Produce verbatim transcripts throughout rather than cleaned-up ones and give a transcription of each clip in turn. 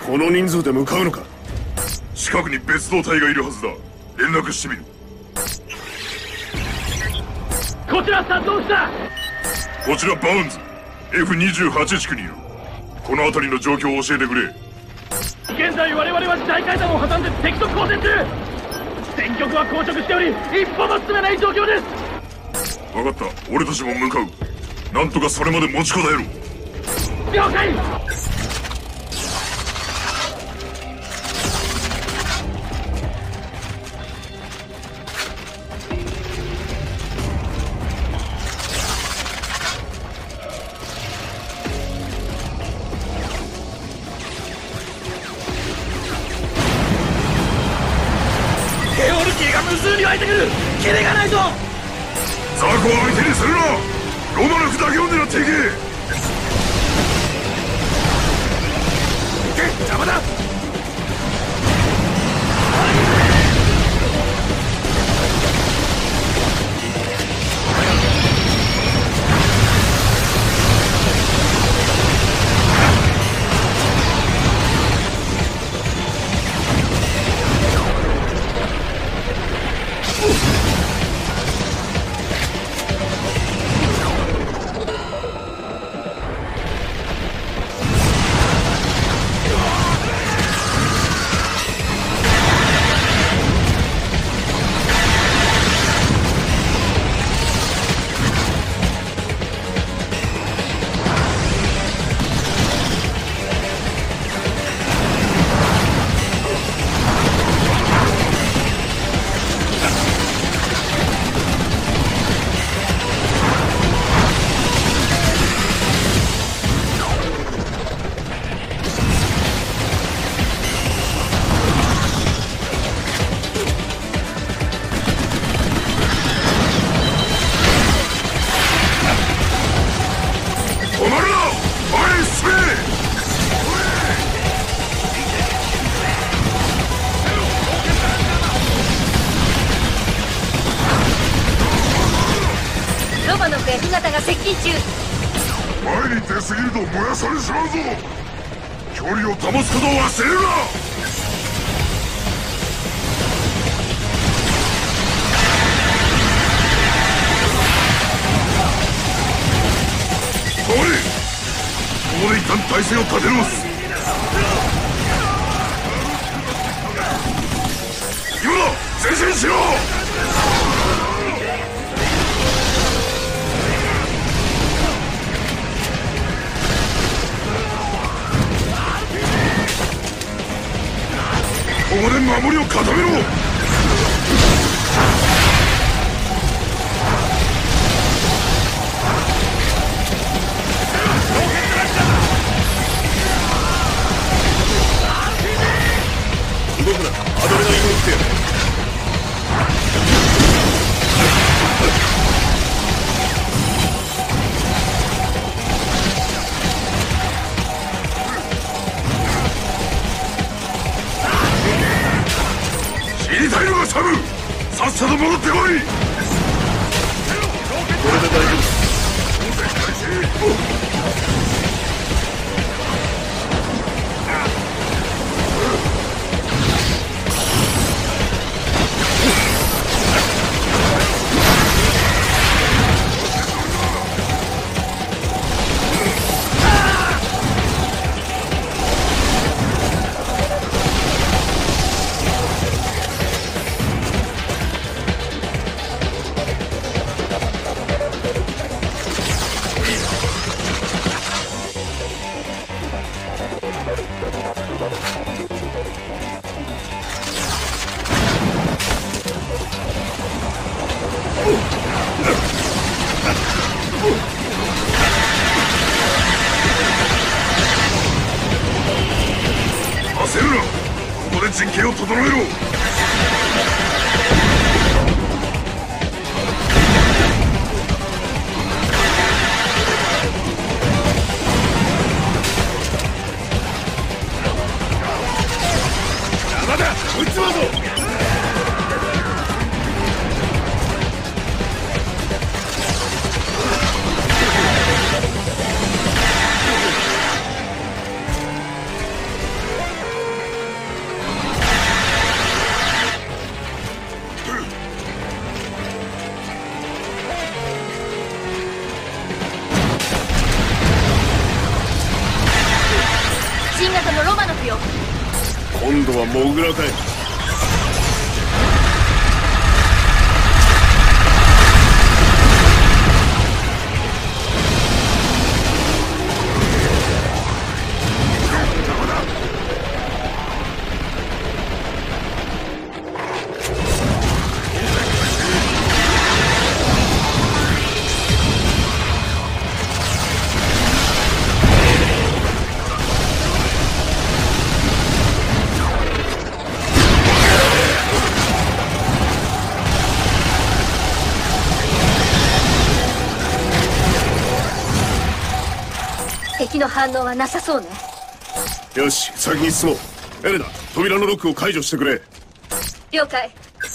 この人数で向かうのか。 近くに別動隊がいるはずだ。連絡してみる。 こちら殺到した。 こちらバウンズ エフにじゅうはち 地区にいる。この辺りの状況を教えてくれ。 現在我々は大階段を挟んで敵と交戦中。戦局は硬直しており一歩も進めない状況です。 分かった、俺たちも向かう。なんとかそれまで持ちこたえろ。 了解。 エオルキーが無数に湧いてくる。キレがないぞ。 ザコを相手にするな。ロマノフだけを狙っていけ。 邪魔だ。 姿が接近中。 前に出すぎると燃やされてしまうぞ。距離を保つことを忘れるな。通れ。ここで一旦体勢を立て直す。今だ、前進しろ。ここで守りを固めろ。 動くな。アドレナリンを打ってやる。 知りたいのがサム。さっさと戻ってこい。これで大丈夫。 焦るな。ここで陣形を整えろ。 邪魔だ。こいつはぞ。 今度はモグラかい。 敵の反応はなさそうね。 よし、先に進もう。エレナ、扉のロックを解除してくれ。 了解。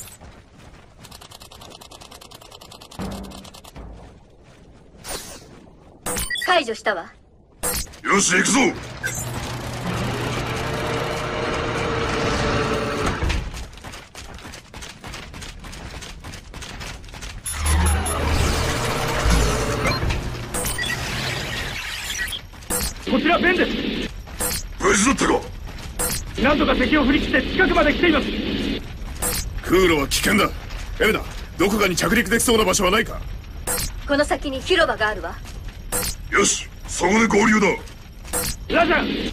解除したわ。 よし、行くぞ。 こちらベンです。 無事だったか。 なんとか敵を振り切って近くまで来ています。 空路は危険だ。エレナ、どこかに着陸できそうな場所はないか。 この先に広場があるわ。 よし、そこで合流だ。 ラジャー。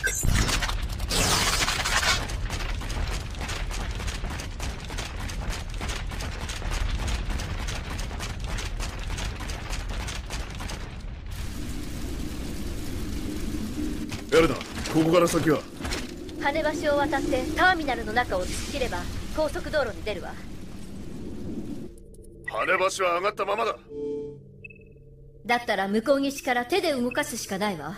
エレナ、ここから先は。 跳ね橋を渡ってターミナルの中を突っ切れば高速道路に出るわ。 跳ね橋は上がったままだ。 だったら向こう岸から手で動かすしかないわ。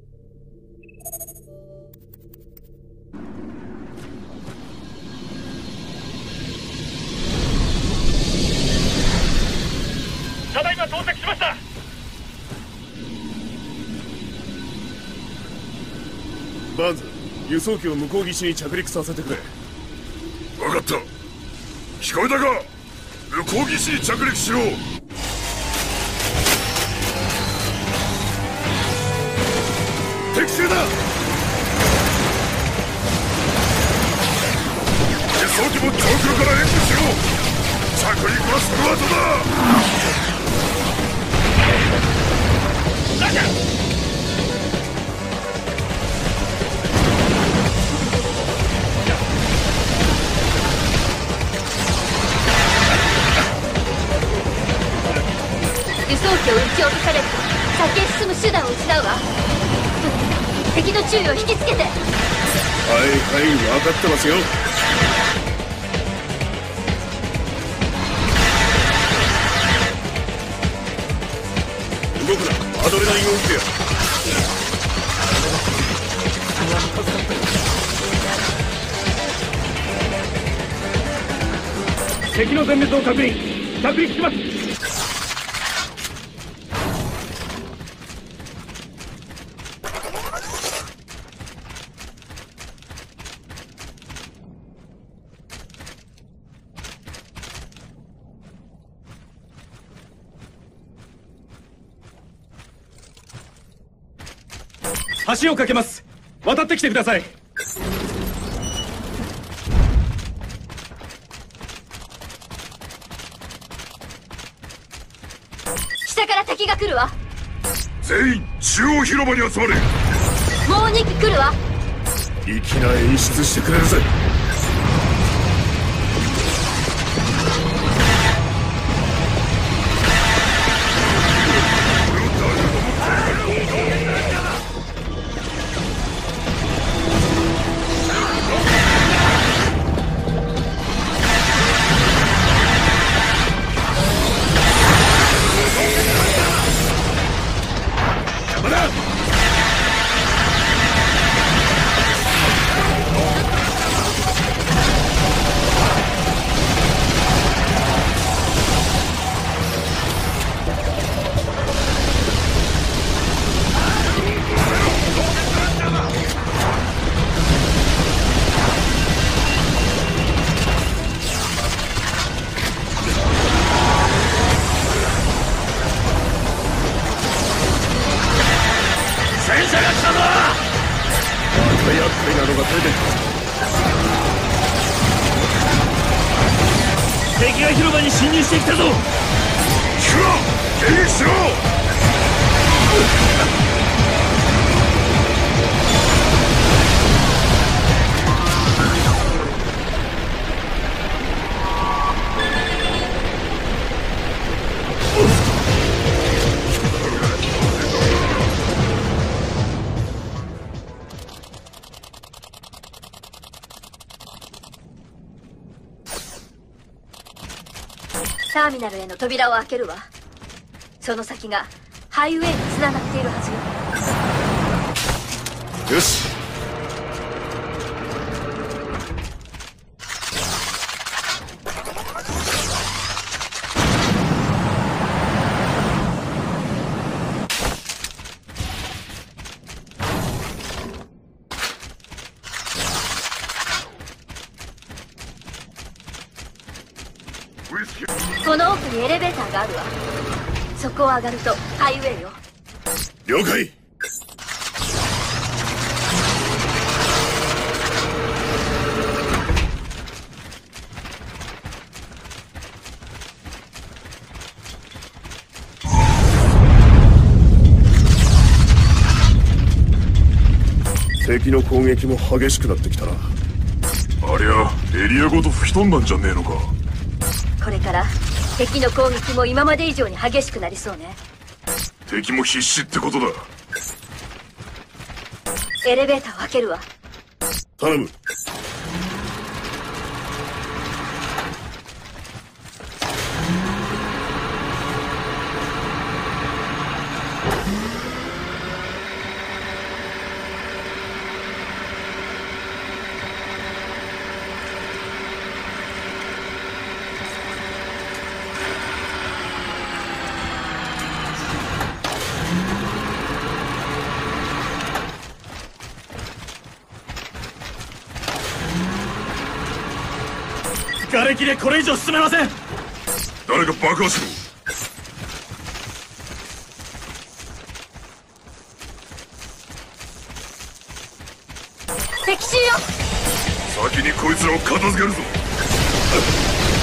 ただいま到着しました。 バーンズ、輸送機を向こう岸に着陸させてくれ。分かった。聞こえたか。向こう岸に着陸しろ。敵襲だ。輸送機も上空から援護しろ。着陸はその後だ。 ラジャー。 輸送機を撃ち落とされると先へ進む手段を失うわ。敵の注意を引きつけて。 はいはい、分かってますよ。動くな。アドレナリンを打ってや。 敵の全滅を確認。着陸します。橋を架けます。渡ってきてください。 下から敵が来るわ。 全員中央広場に集まれ。 もうに機来るわ。 粋な演出してくれるぜ。 戦車が来たぞ。 また厄介なのが出てきた。 敵が広場に侵入してきたぞ。 聞くな、迎撃しろ。 ターミナルへの扉を開けるわ。その先がハイウェイにつながっているはずよ。 よし。 この奥にエレベーターがあるわ。そこを上がるとハイウェイよ。 了解。敵の攻撃も激しくなってきたな。ありゃエリアごと吹き飛んだんじゃねえのか。 これから敵の攻撃も今まで以上に激しくなりそうね。 敵も必死ってことだ。 エレベーターを開けるわ。 頼む。 瓦礫でこれ以上進めません。 誰か爆破しろ。 敵襲よ。 先にこいつらを片付けるぞ。